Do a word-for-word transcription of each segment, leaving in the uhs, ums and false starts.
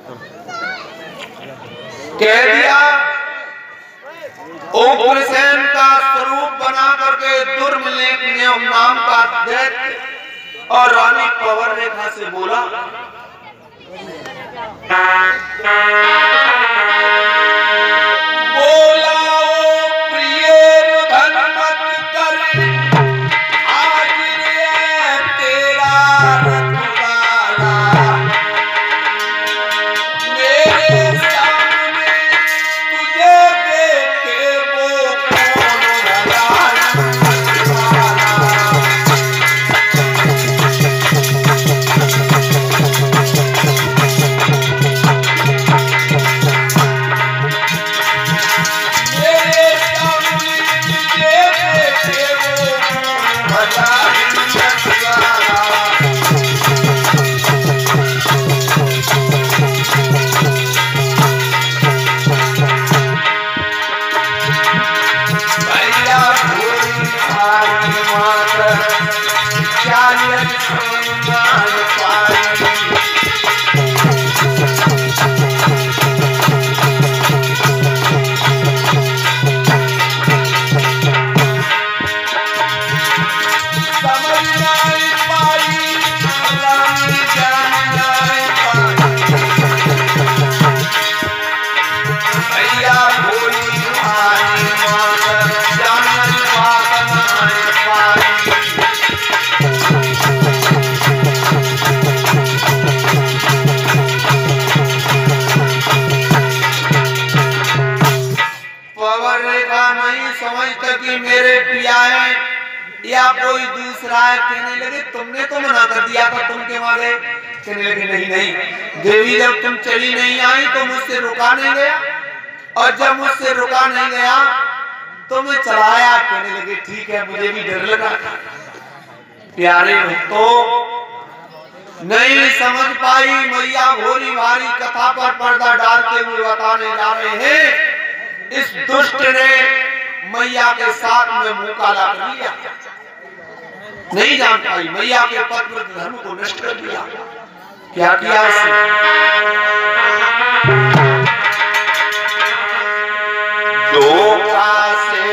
कह दिया उग्रसेन का स्वरूप बना करके दुर्मलेख नाम का दैत्य और रानी पवर रेखा से बोला, बोला ओ प्रिय धनमत कर आज रे तेरा रखवाला मेरे सामने तुझे देखे वो कौन भला या कोई दूसरा है। कहने लगे तुमने तो मना कर दिया था, तुम क्यों आ गए? कहने लगे नहीं नहीं देवी, जब तुम चली नहीं आई तो मुझसे रुका नहीं गया, और जब मुझसे रुका नहीं गया तो मैं चलाया। कहने लगे ठीक है, मुझे भी डर लगा। प्यारे तो नहीं समझ पाई मैया भोरी भारी कथा पर पर्दा डालते हुए बताने जा रहे हैं, इस दुष्ट ने मैया के साथ में मुंह काला कर लिया। नहीं जान पाई, मैया के पत्र धर्म को नष्ट कर दिया। क्या किया इसने? धोखा से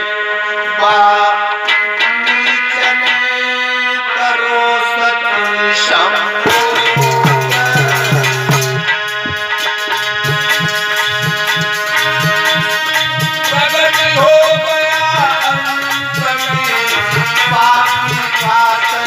नीचने करो सती शंभो, प्रगट हो गया अंत में पापी का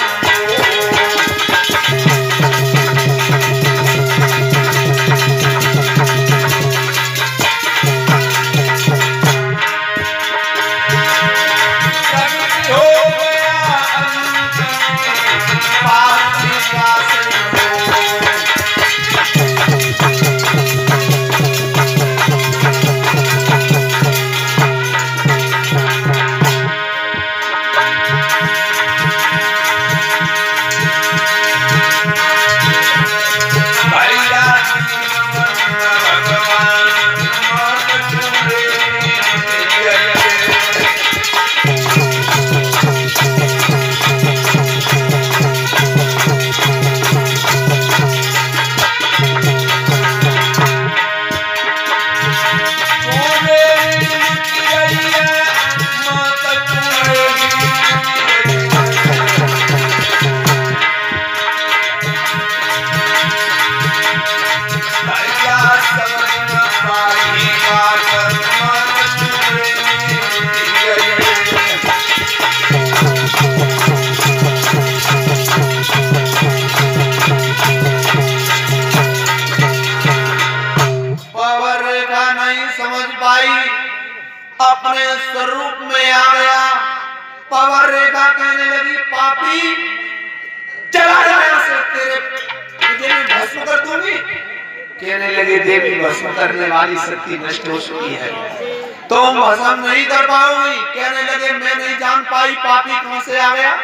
अपने स्वरूप में आ गया। पवर रेखा कहने लगी पापी चला जा यहाँ से, तेरे तुझे मैं भस्म कर दूंगी। कहने लगे देवी भस्म करने वाली शक्ति नष्ट हो चुकी है, तुम भस्म नहीं कर पाओगी। कहने लगे मैं नहीं जान पाई पापी कहां से आ गया।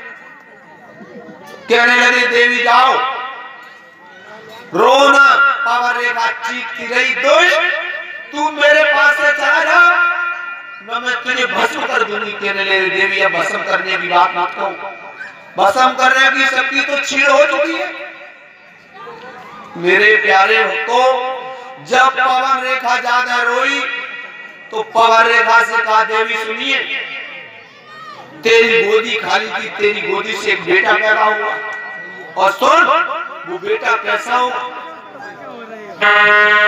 कहने लगे देवी जाओ रोना। पवर रेखा चीखती रही दुष्ट तू मेरे पास से चला जा, न मैं तुझे भस्म कर दूंगी। कहने लगे देवी अब भस्म करने की बात मत कहो, भस्म करने की शक्ति तो छीड़ हो चुकी है। मेरे प्यारे भक्तों, जब पवन रेखा ज्यादा रोई तो पवन रेखा से कहा, देवी सुनिए, तेरी गोदी खाली थी, तेरी गोदी से एक बेटा पैदा हुआ, और सुन वो बेटा कैसा होगा।